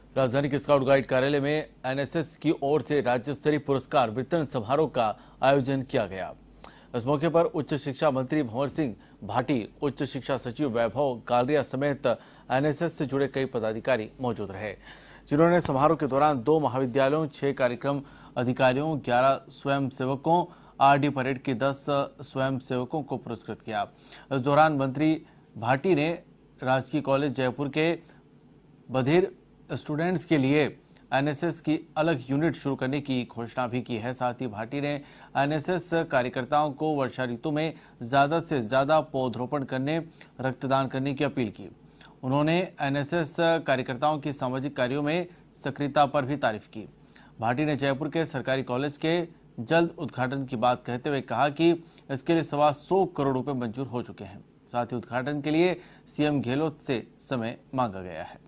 राजधानी के scout guide कार्यालय में एनएसएस की ओर से राज्य स्तरीय पुरस्कार वितरण समारोह का आयोजन किया गया। इस मौके पर उच्च शिक्षा मंत्री भंवर सिंह भाटी, उच्च शिक्षा सचिव वैभव गालरिया समेत एनएसएस से जुड़े कई पदाधिकारी मौजूद रहे, जिन्होंने समारोह के दौरान 2 महाविद्यालयों, 6 कार्यक्रम अधिकारियों, 11 स्वयंसेवकों, आरडी परेड के 10 स्वयंसेवकों को पुरस्कृत किया। इस दौरान मंत्री भाटी ने राजकीय कॉलेज जयपुर के बधिर स्टूडेंट्स के लिए एनएसएस की अलग यूनिट शुरू करने की घोषणा भी की है। साथ ही भाटी ने एनएसएस कार्यकर्ताओं को वर्षा ऋतु में ज़्यादा से ज़्यादा पौधरोपण करने, रक्तदान करने की अपील की। उन्होंने एनएसएस कार्यकर्ताओं की सामाजिक कार्यों में सक्रियता पर भी तारीफ की। भाटी ने जयपुर के सरकारी कॉलेज के जल्द उद्घाटन की बात कहते हुए कहा कि इसके लिए 125 करोड़ रुपए मंजूर हो चुके हैं। साथ ही उद्घाटन के लिए सीएम गहलोत से समय मांगा गया है।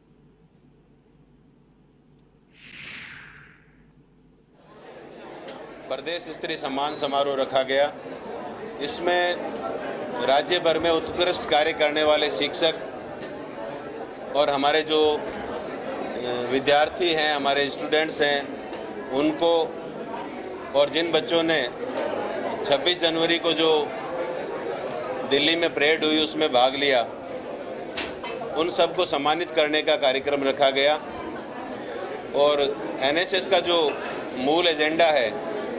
प्रदेश स्तरीय सम्मान समारोह रखा गया। इसमें राज्य भर में उत्कृष्ट कार्य करने वाले शिक्षक और हमारे जो विद्यार्थी हैं, हमारे स्टूडेंट्स हैं, उनको और जिन बच्चों ने 26 जनवरी को जो दिल्ली में परेड हुई उसमें भाग लिया, उन सबको सम्मानित करने का कार्यक्रम रखा गया। और एनएसएस का जो मूल एजेंडा है,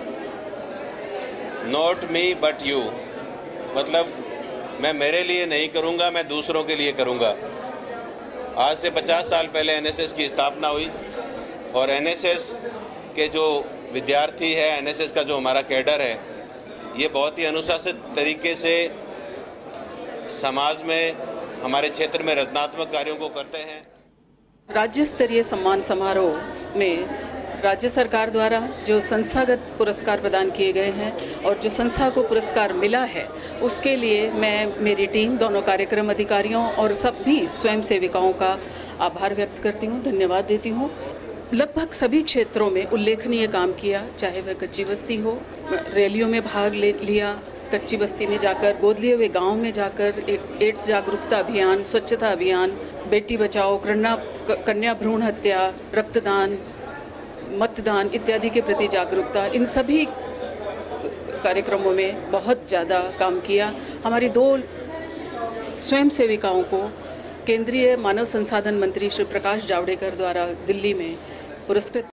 नॉट मी बट यू, मतलब मैं मेरे लिए नहीं करूँगा, मैं दूसरों के लिए करूँगा। आज से 50 साल पहले एनएसएस की स्थापना हुई और एनएसएस के जो विद्यार्थी है, एनएसएस का जो हमारा कैडर है, ये बहुत ही अनुशासित तरीके से समाज में, हमारे क्षेत्र में रचनात्मक कार्यों को करते हैं। राज्य स्तरीय सम्मान समारोह में राज्य सरकार द्वारा जो संस्थागत पुरस्कार प्रदान किए गए हैं और जो संस्था को पुरस्कार मिला है, उसके लिए मैं, मेरी टीम, दोनों कार्यक्रम अधिकारियों और सभी स्वयं सेविकाओं का आभार व्यक्त करती हूँ, धन्यवाद देती हूँ। लगभग सभी क्षेत्रों में उल्लेखनीय काम किया, चाहे वह कच्ची बस्ती हो, रैलियों में भाग लिया, कच्ची बस्ती में जाकर, गोद लिए हुए गाँव में जाकर एड्स जागरूकता अभियान, स्वच्छता अभियान, बेटी बचाओ, कन्या भ्रूण हत्या, रक्तदान, मतदान इत्यादि के प्रति जागरूकता, इन सभी कार्यक्रमों में बहुत ज़्यादा काम किया। हमारी 2 स्वयं सेविकाओं को केंद्रीय मानव संसाधन मंत्री श्री प्रकाश जावड़ेकर द्वारा दिल्ली में पुरस्कृत